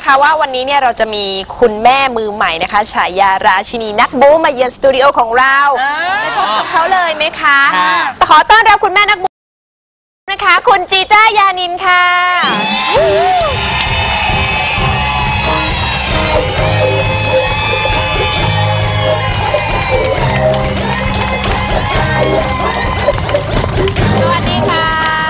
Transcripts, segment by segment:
นะคะว่าวันนี้เนี่ยเราจะมีคุณแม่มือใหม่นะคะฉายาราชินีนักบู๊มาเยือนสตูดิโอของเราไปพบกับเขาเลยไหมคะขอต้อนรับคุณแม่นักบู๊นะคะคุณจีจ้ายานินค่ะสวัสดีค่ะ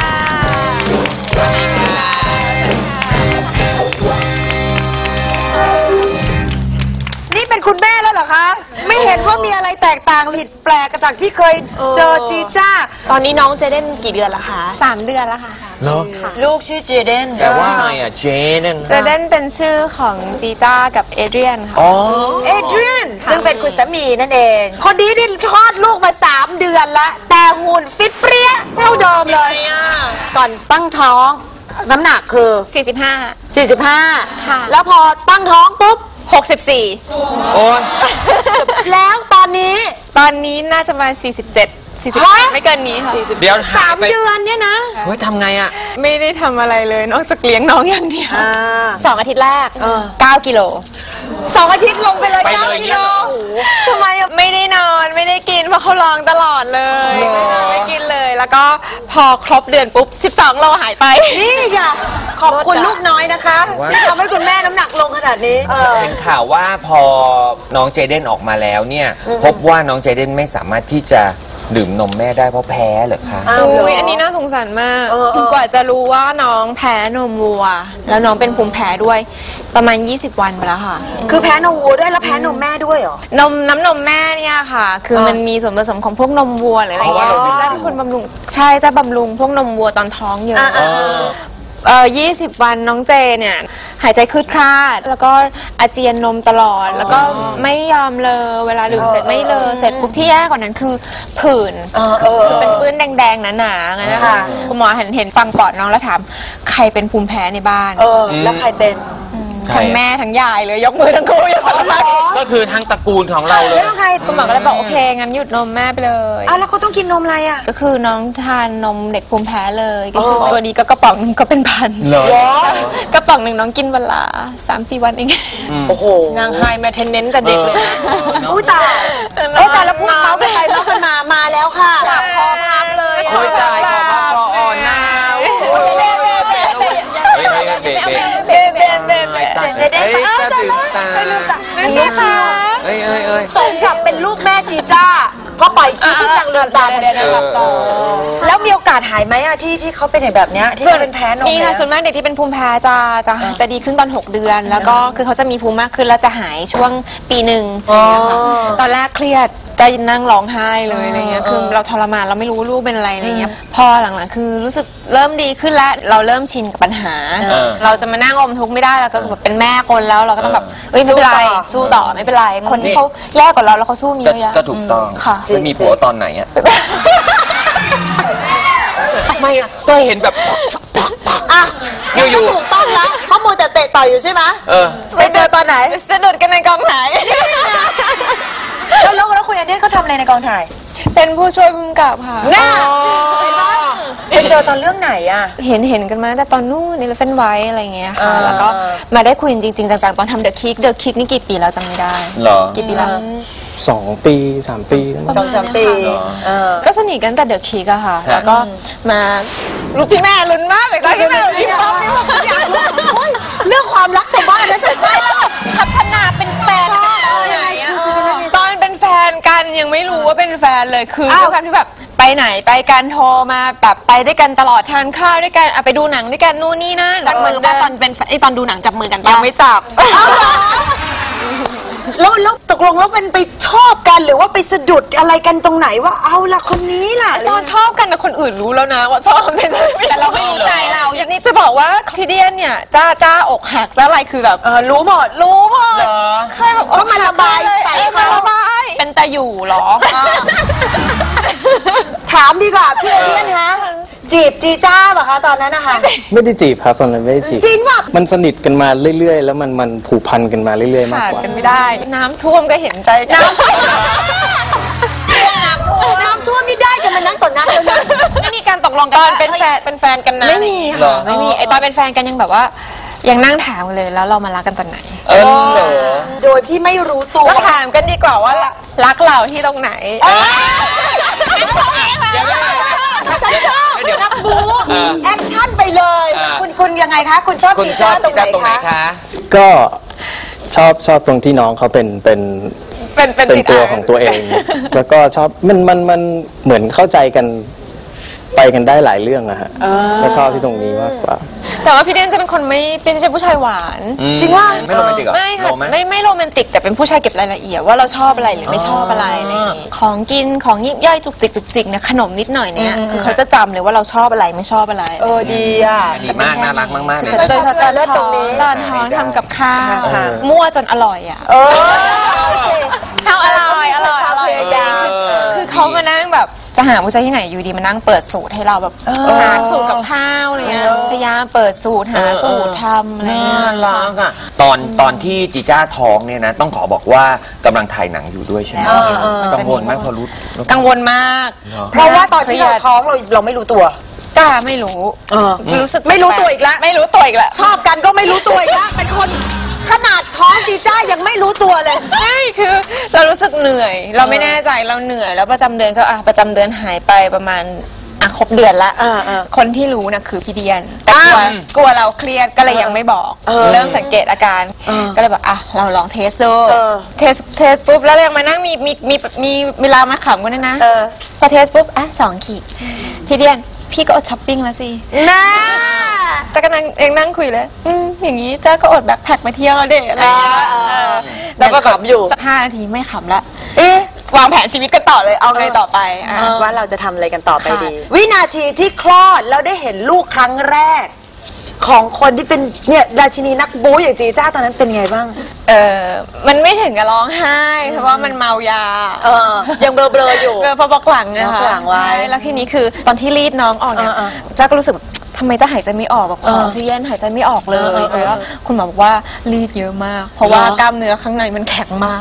นี่เป็นคุณแม่แล้วเหรอคะไม่เห็นว่ามีอะไรแตกต่างผิดแปลกจากที่เคยเจอจีจ้าตอนนี้น้องเจเดนกี่เดือนแล้วคะ 3 เดือนแล้วค่ะลูกชื่อเจเดนแต่ว่าไงอ่ะเจเดนเจเดนเป็นชื่อของจีจ้ากับเอเดรียนค่ะเอเดรียนซึ่งเป็นคุณสามีนั่นเองคนนี้นี่คลอดลูกมา3 เดือนแล้วแต่หุ่นฟิตเปรี้ยเท่าเดิมเลยก่อนตั้งท้องน้ำหนักคือ45ค่ะแล้วพอตั้งท้องปุ๊บ 64 โอ้ยแล้วตอนนี้น่าจะมา47ไม่เกินนี้ค่ะเดี๋ยว 3 เดือนเนี่ยนะเฮ้ยทำไงอ่ะไม่ได้ทำอะไรเลยนอกจากเลี้ยงน้องอย่างเดียว2 อาทิตย์แรก9 กิโล 2 อาทิตย์ลงไปเลย9 กิโลทำไมไม่ได้นอนไม่ได้กินเพราะเขาร้องตลอดเลยไม่กินเลยแล้วก็พอครบเดือนปุ๊บ12 โลหายไปนี่ค่ะขอบคุณลูกน้อยนะคะที่ทำให้คุณแม่น้ำหนักลงขนาดนี้เห็นข่าวว่าพอน้องเจเดนออกมาแล้วเนี่ยพบว่าน้องเจเดนไม่สามารถที่จะดื่มนมแม่ได้เพราะแพ้เหรอคะอันนี้น่าสงสารมากกว่าจะรู้ว่าน้องแพ้นมวัวแล้วน้องเป็นภูมิแพ้ด้วยประมาณ20 วันไปแล้วค่ะคือแพ้นมวัวด้วยแล้วแพ้นมแม่ด้วยเหรอน้ำนมแม่เนี่ยค่ะคือมันมีส่วนผสมของพวกนมวัวหรืออะไรเงี้ยจะเป็นคนบำรุงใช่จะบำรุงพวกนมวัวตอนท้องเยอะ20 วันน้องเจเนี่ยหายใจคืดคลาดแล้วก็อาเจียนนมตลอดแล้วก็ไม่ยอมเลอเวลาดื่มเสร็จไม่เลอเสร็จปุ๊บที่แย่กว่านั้นคือผื่นคือเป็นปื้นแดงๆหนาๆงั้นนะคะคุณหมอเห็นฟังปอดน้องแล้วถามใครเป็นภูมิแพ้ในบ้านแล้วใครเป็นทั้งแม่ทั้งยายเลยยกมือทั้งคู่อย่างนั้นก็คือทั้งตระกูลของเราเลยแล้วใครคุณหมอก็เลยบอกโอเคงั้นหยุดนมแม่ไปเลยแล้วเขาต้องกินนมอะไรอ่ะก็คือน้องทานนมเด็กภูมิแพ้เลยก็คือตัวนี้ก็กระป๋องนึงก็เป็นพันกระป๋องหนึ่งน้องกินวันละ 3-4 วันเองโอ้โหนางไฮแมทเทนเนนต์กับเด็กเลยอุ้ยตายแต่ละพูดเมาส์กันไปเมาส์กันมาแล้วค่ะคอพับเลยโอ้ยตายขอพับคออ่อนหน้าเจเดนนะคะสมกับเป็นลูกแม่จีจ้าพอปล่อยคิ้วปุ๊บนางลืมตาแล้วมีโอกาสหายไหมอะที่เขาเป็นแบบนี้ที่เป็นแพ้นมมีค่ะส่วนมากเด็กที่เป็นภูมิแพ้จะดีขึ้นตอน 6 เดือนแล้วก็คือเขาจะมีภูมิมากขึ้นแล้วจะหายช่วงปีหนึ่งตอนแรกเครียดจะนั่งร้องไห้เลยอะไรเงี้ยคือเราทรมานเราไม่รู้ลูกเป็นอะไรอะไรเงี้ยพอหลังๆคือรู้สึกเริ่มดีขึ้นแล้วเราเริ่มชินกับปัญหาเราจะมานั่งอมทุกข์ไม่ได้เราก็แบบเป็นแม่คนแล้วเราก็ต้องแบบไม่เป็นไรสู้ต่อไม่เป็นไรคนที่เขาแย่กว่าเราแล้วเขาสู้มีเยอะแยะก็ถูกต้องค่ะไม่มีผัวตอนไหนอะไม่อะก็เห็นแบบอยู่ถูกต้องแล้วเพราะมูแต่เตะต่อยอยู่ใช่ไหมไปเจอตอนไหนสนุกกันในกองถ่ายแล้วคุณแอนเดนเขาทำอะไรในกองถ่ายเป็นผู้ช่วยผู้กำกับค่ะน่าไปเจอตอนเรื่องไหนอะเห็นกันมาแต่ตอนนู้นนี่เราเป็นไว้อะไรเงี้ยค่ะแล้วก็มาได้คุยจริงๆจังๆตอนทำเดอะคิกนี่กี่ปีแล้วจำไม่ได้เหรอกี่ปีแล้ว 2 ปี 3 ปี 2-3 ปีก็สนิทกันแต่เดอะคิกอะค่ะแล้วก็มาลูกพี่แม่ลุ้นมากเลยตอนที่แม่พี่บอกอยากรู้เรื่องความรักชาวบ้านนะใช่แล้วพัฒนาเป็นแฟนตอนเป็นแฟนกันยังไม่รู้ว่าเป็นแฟนเลยคือด้วยความที่แบบไปไหนไปกันโทรมาแบบไปด้วยกันตลอดทานข้าวด้วยกันไปดูหนังด้วยกันนู่นนี่นั่นจับมือป่ะตอนเป็นตอนดูหนังจับมือกันป่ะยังไม่จับแล้วตกลงแล้วเป็นไปชอบกันหรือว่าไปสะดุดอะไรกันตรงไหนว่าเอาล่ะคนนี้ล่ะตอนชอบกันนะคนอื่นรู้แล้วนะว่าชอบแต่เราไม่รู้ใจเราอย่างนี้จะบอกว่าคิเดียนเนี่ยจ้าอกหักจ้าอะไรคือแบบรู้หมดใครแบบก็มันระบายใส่เขาระบายเป็นตาอยู่หรอถามดีกว่าพี่เดียนฮะจีบจีจ้าป่ะคะตอนนั้นนะคะไม่ได้จีบครับตอนนั้นไม่ได้จีบจริงป่ะมันสนิทกันมาเรื่อยๆแล้วมันผูกพันกันมาเรื่อยๆมากกว่ากันไม่ได้น้ำท่วมก็เห็นใจน้ำท่วมนี่ได้กันมานั่งต่อหน้าเดียวกันไม่มีการตกลงกันตอนเป็นแฟนกันนะไม่มีค่ะไม่มีไอตอนเป็นแฟนกันยังแบบว่ายังนั่งถามกันเลยแล้วเรามารักกันตอนไหนเหรอโดยที่ไม่รู้ตัวก็ถามกันดีกว่าว่ารักเราที่ตรงไหนฉันชอบนักบู๊แอคชั่นไปเลย คุณยังไงคะ คุณชอบคุณจีชอจ้าบตรงไหนตรงไหนคะคะก็ชอบตรงที่น้องเขาเป็นเป็นตัวของตัวเอง แล้วก็ชอบมันเหมือนเข้าใจกันไปกันได้หลายเรื่องอะฮะก็ชอบที่ตรงนี้มากกว่าแต่ว่าพี่เด่นจะเป็นคนไม่ใช่ผู้ชายหวานจริงว่าไม่โรแมนติกเหรอไม่ค่ะโรแมนไม่โรแมนติกแต่เป็นผู้ชายเก็บรายละเอียดว่าเราชอบอะไรหรือไม่ชอบอะไรอะไรอย่างงี้ของกินของยิบย่อยจุกจิกเนี่ยขนมนิดหน่อยเนี่ยคือเขาจะจำเลยว่าเราชอบอะไรไม่ชอบอะไรดีอ่ะดีมากน่ารักมากๆเลยโดยเฉพาะเลิศตรงนี้ตอนท้องทำกับข้าวมั่วจนอร่อยอ่ะ ข้าวอร่อยจริงคือเขามานั่งแบบจะหาผู้ชายที่ไหนอยู่ดีมานั่งเปิดสูตรให้เราแบบหาสูตรกับข้าวอะไรเงี้ยพยายามเปิดสูตรหาสูตรทำอะไรเงี้น่าย รักอ่ะตอนที่จีจ้าท้องเนี่ยนะต้องขอบอกว่ากำลังถ่ายหนังอยู่ด้วยใช่ไหมกังวลไหมพอรู้กังวลมากเพราะว่าตอนที่เราท้องเราไม่รู้ตัวกล้าไม่รู้รู้สึกไม่รู้ตัวอีกแล้วไม่รู้ตัวอีกแล้วชอบกันก็ไม่รู้ตัวอีกแล้วเป็นคนขนาดท้องจีจ้ายังไม่รู้ตัวเลยไม่คือเรารู้สึกเหนื่อย เราไม่แน่ใจเราเหนื่อยแล้วประจำเดือนก็ประจำเดือนหายไปประมาณครบเดือนละคนที่รู้นะคือพี่เดียนแต่กลัวเราเครียดก็เลยยังไม่บอกเริ่มสังเกตอาการก็เลยบอกเราลองเทสดูเทสปุ๊บแล้วยังมานั่งมีเวลามาขำกันด้วยนะพอเทสปุ๊บ2 ขีดพี่เดียนพี่ก็อดช้อปปิ้งแล้วสิน่าแต่ก็นั่งคุยเลยอย่างนี้เจ้าก็อดแบ็คแพ็คมาเที่ยวแล้วเด็อะไรอย่างเงี้ยแล้วก็ขำอยู่สัก5 นาทีไม่ขำละวางแผนชีวิตกันต่อเลยเอาไงต่อไปว่าเราจะทำอะไรกันต่อไปดี วินาทีที่คลอดแล้วได้เห็นลูกครั้งแรก ของคนที่เป็นเนี่ยราชินีนักบู๊อย่างจีจ้าตอนนั้นเป็นไงบ้างมันไม่ถึงกับร้องไห้เพราะว่ามันเมายายังเบลอๆอยู่พอบอกหลังนะคะหลังไว้ใช่แล้วทีนี้คือตอนที่รีดน้องออกเนี่ยจ้าก็รู้สึกแบบทำไมจะหายใจไม่ออกแบบขอออกซิเจนหายใจไม่ออกเลยแล้วคุณหมอบอกว่ารีดเยอะมาก เพราะว่ากล้ามเนื้อข้างในมันแข็งมาก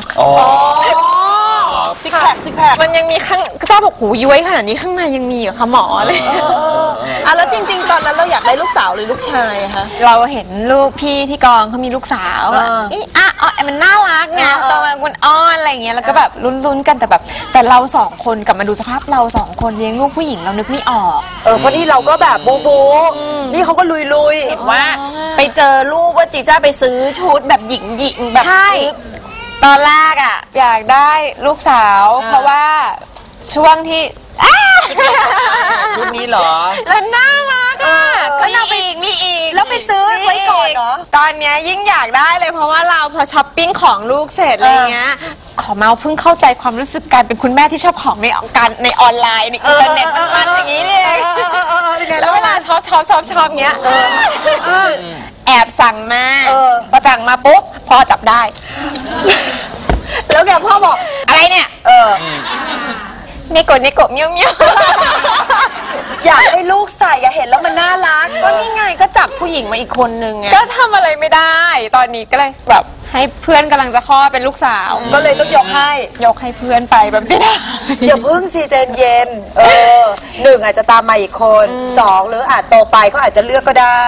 ซิกแพคมันยังมีข้างเจ้าบอกหูย้วยขนาดนี้ข้างในยังมีเหรอคะหมอเลยแล้วจริงๆตอนนั้นเราอยากได้ลูกสาวหรือลูกชายคะเราเห็นลูกพี่ที่กองเขามีลูกสาวมันน่ารักไงตัวมันอ้อนอะไรอย่างเงี้ยแล้วก็แบบลุ้นๆกันแต่เรา2 คนกลับมาดูสภาพเรา2 คนเลี้ยงลูกผู้หญิงเรานึกไม่ออกเพราะนี่เราก็แบบบูนี่เขาก็ลุยเห็นว่าไปเจอรูปว่าจีจ้าไปซื้อชุดแบบหญิงแบบใช่ตอนแรกอยากได้ลูกสาวเพราะว่าช่วงที่ชุดนี้เหรอแล้วน่ารักก็มีอีกแล้วไปซื้อไว้ก่อนเหรอตอนนี้ยิ่งอยากได้เลยเพราะว่าเราพอช้อปปิ้งของลูกเสร็จอะไรเงี้ยขอเมาเพิ่งเข้าใจความรู้สึกการเป็นคุณแม่ที่ชอบของในออนไลน์ในอินเทอร์เน็ตมันอย่างนี้นี่แล้วเวลาชอบเงี้ยแอบสั่งมาพอสั่งมาปุ๊บพอจับได้แล้วแกพ่อบอกอะไรเนี่ยเนโกะเมียวอยากให้ลูกใส่เห็นแล้วมันน่ารักก็นี่ไงก็จับผู้หญิงมาอีกคนนึงไงก็ทำอะไรไม่ได้ตอนนี้ก็เลยแบบให้เพื่อนกำลังจะคลอดเป็นลูกสาวก็เลยต้องยกให้เพื่อนไปแบบนี้อย่าพึ่งสิเจนเย็น1อาจจะตามมาอีกคน2หรืออาจโตไปเขาอาจจะเลือกก็ได้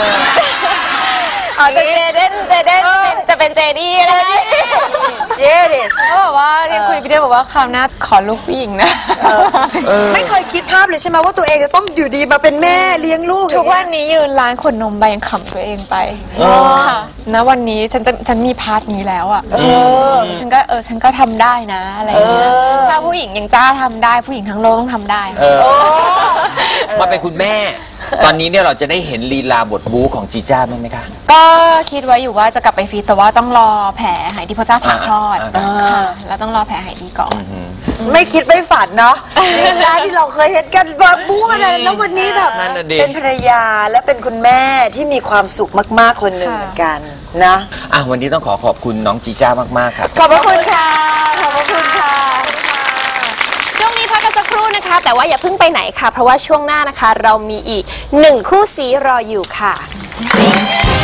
จะเจเดนจะเป็นเจดี้อะไรเจดี้เขาบอกว่ายังคุยพี่เดียบอกว่าคราวหน้าขอลูกผู้หญิงนะไม่เคยคิดภาพเลยใช่ไหมว่าตัวเองจะต้องอยู่ดีมาเป็นแม่เลี้ยงลูกทุกวันนี้ยืนร้านขนนมไปยังขำตัวเองไปค่ะนะวันนี้ฉันมีพาร์ทนี้แล้วฉันก็ทำได้นะอะไรเงี้ยถ้าผู้หญิงยังจ้าทำได้ผู้หญิงทั้งโลกต้องทำได้มาเป็นคุณแม่ตอนนี้เนี่ยเราจะได้เห็นลีลาบทบู๊ของจีจ้าไหมคะก็คิดไว้อยู่ว่าจะกลับไปฟีดแต่ว่าต้องรอแผลหายดีเพราะจ้าผ่าคลอดค่ะแล้วต้องรอแผลหายดีก่อนไม่คิดไม่ฝันเนาะลีลาที่เราเคยเห็นกันแบบบู๊กันแล้ววันนี้แบบเป็นภรรยาและเป็นคุณแม่ที่มีความสุขมากๆคนหนึ่งเหมือนกันนะวันนี้ต้องขอบคุณน้องจีจ้ามากๆครับขอบพระคุณค่ะขอบพระคุณค่ะช่วงนี้พักกันสักครู่นะคะแต่ว่าอย่าเพิ่งไปไหนค่ะเพราะว่าช่วงหน้านะคะเรามีอีก1 คู่ซีรออยู่ค่ะ